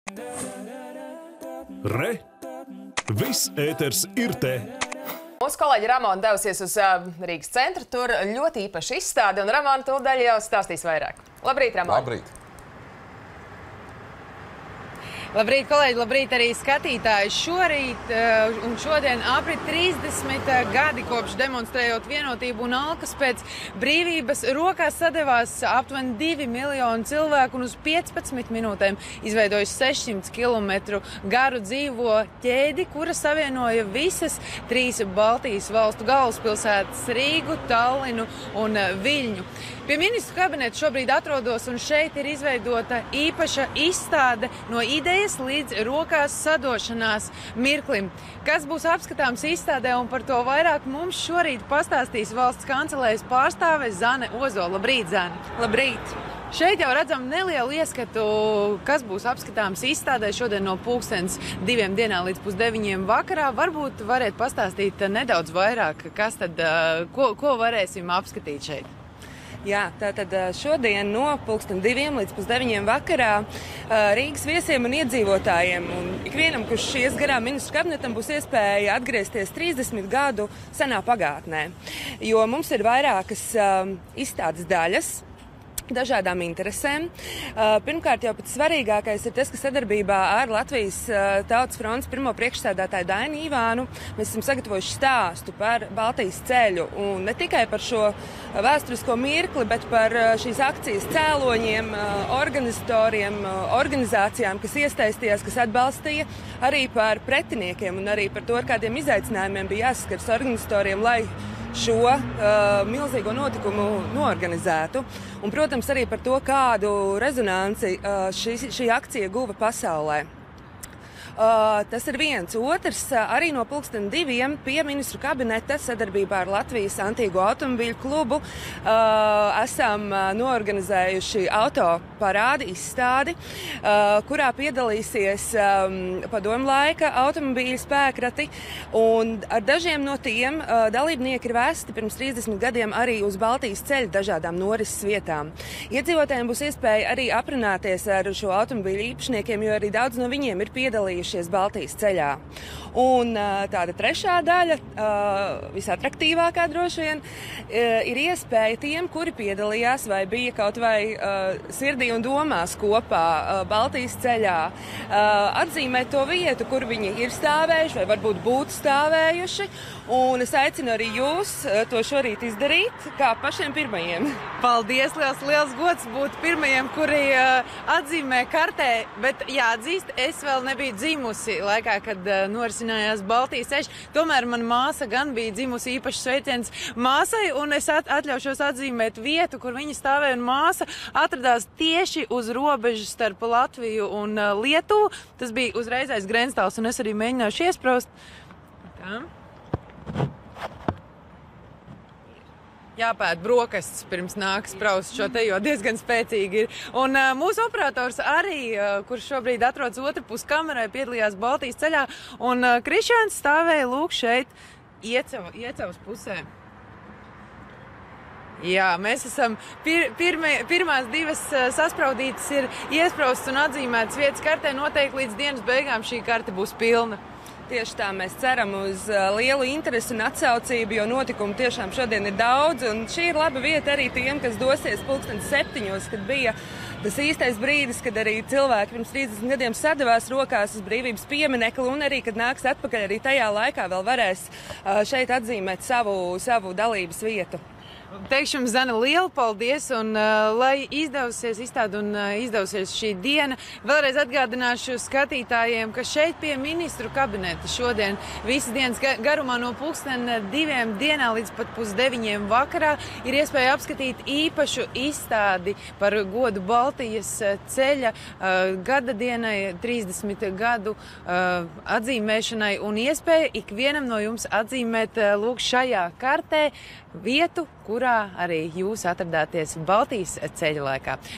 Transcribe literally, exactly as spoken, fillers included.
Re! Viss ēters ir te! Mūsu kolēģi Ramona devusies uz uh, Rīgas centru, tur ļoti īpaša izstāde, un Ramona tūdaļ jau stāstīs vairāk. Labrīt, Ramona! Labrīt! Labrīt, kolēģi, labrīt arī skatītāji. Šorīt uh, un šodien aprit trīsdesmit gadi kopš demonstrējot vienotību un alkas pēc brīvības. Rokās sadevās aptuveni divi miljoni cilvēku un uz piecpadsmit minūtēm izveidojas sešsimt kilometru garu dzīvo ķēdi, kura savienoja visas trīs Baltijas valstu galvaspilsētas Rīgu, Tallinu un Viļņu. Pie ministru kabineta šobrīd atrodos, un šeit ir izveidota īpaša izstāde no idejas līdz rokās sadošanās mirklim. Kas būs apskatāms izstādē, un par to vairāk mums šorīt pastāstīs valsts kancelējas pārstāve Zane Ozola. Labrīt, Zane! Labrīt! Šeit jau redzam nelielu ieskatu, kas būs apskatāms izstādē šodien no pulkstens diviem dienā līdz pusdeviņiem vakarā. Varbūt varētu pastāstīt nedaudz vairāk, kas tad, ko, ko varēsim apskatīt šeit. Jā, tātad šodien no pulksten diviem līdz pusdeviņiem vakarā Rīgas viesiem un iedzīvotājiem un ikvienam, kurš ies garām ministru kabinetam, būs iespēja atgriezties trīsdesmit gadu senā pagātnē. Jo mums ir vairākas izstādes daļas dažādām interesēm. Pirmkārt, jau pats svarīgākais ir tas, ka sadarbībā ar Latvijas Tautas frontes pirmo priekšsēdētāju Dainu Ivānu mēs esam sagatavojuši stāstu par Baltijas ceļu un ne tikai par šo vēsturisko mirkli, bet par šīs akcijas cēloņiem, organizatoriem, organizācijām, kas iesaistījās, kas atbalstīja, arī par pretiniekiem un arī par to, ar kādiem izaicinājumiem bija jāsaskars organizatoriem, lai šo uh, milzīgo notikumu norganizētu. Un, protams, arī par to, kādu rezonanci uh, šī, šī akcija guva pasaulē. Uh, tas ir viens. Otrs, uh, arī no pulksten diviem pie ministru kabineta sadarbībā ar Latvijas Antīgo automobīļu klubu uh, esam uh, noorganizējuši auto parādi izstādi, uh, kurā piedalīsies um, padomju laika automobīļu spēkrati, un ar dažiem no tiem uh, dalībnieki ir vēsti pirms trīsdesmit gadiem arī uz Baltijas ceļa dažādām norises vietām. Iedzīvotājiem būs iespēja arī aprunāties ar šo automobīļu īpašniekiem, jo arī daudz no viņiem ir piedalījušies Baltijas ceļā. Un tāda trešā daļa, visatraktīvākā droši vien, ir iespēja tiem, kuri piedalījās vai bija kaut vai sirdī un domās kopā Baltijas ceļā, atzīmēt to vietu, kur viņi ir stāvējuši vai varbūt būtu stāvējuši. Un es aicinu arī jūs to šorīt izdarīt, kā pašiem pirmajiem. Paldies, liels, liels gods būt pirmajiem, kuri atzīmē kartē, bet jāatzīst, es vēl nebiju dzimusi laikā, kad norisinājās Baltijas ceļš. Tomēr mana māsa gan bija dzimusi, īpaši sveiciens māsai, un es at atļaušos atzīmēt vietu, kur viņa stāvēja, un māsa atradās tieši uz robežas starp Latviju un Lietuvu. Tas bija uzreizais grenztāls, un es arī mēģināšu iespraust. Tā. Jāpēt brokastis pirms nāks spraust šo te, jo diezgan spēcīgi ir. Un uh, mūsu operators arī, uh, kurš šobrīd atrodas otru pus kamerai, piedalījās Baltijas ceļā, un uh, Krišjāns stāvēja lūk šeit Iecava, Iecavas pusē. Jā, mēs esam pir, pirmie, pirmās divas uh, saspraudītas ir iespraustas un atzīmētas vietas kartē. Noteikti līdz dienas beigām šī karte būs pilna. Tieši tā, mēs ceram uz uh, lielu interesi un atsaucību, jo notikumu tiešām šodien ir daudz, un šī ir laba vieta arī tiem, kas dosies pulksten septiņos, kad bija tas īstais brīdis, kad arī cilvēki pirms trīsdesmit gadiem sadavās rokās uz brīvības pieminekli, un arī, kad nāks atpakaļ, arī tajā laikā vēl varēs uh, šeit atzīmēt savu, savu dalības vietu. Teikšu jums, Zane, lielu paldies, un uh, lai izdevusies izstāde un uh, izdevusies šī diena, vēlreiz atgādināšu skatītājiem, ka šeit pie ministru kabineta šodien visas dienas garumā no pulksten diviem dienā līdz pat pusdeviņiem vakarā ir iespēja apskatīt īpašu izstādi par godu Baltijas ceļa uh, gada dienai, trīsdesmit gadu uh, atzīmēšanai, un iespēja ikvienam no jums atzīmēt uh, lūk šajā kartē vietu, kurā arī jūs atradāties Baltijas ceļa laikā.